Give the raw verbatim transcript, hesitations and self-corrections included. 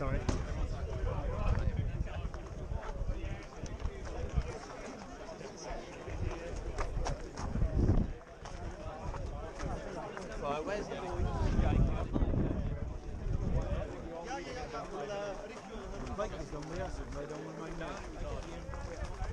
sorry. Right, where's the boy? Like he's done with us, they don't want to mind that.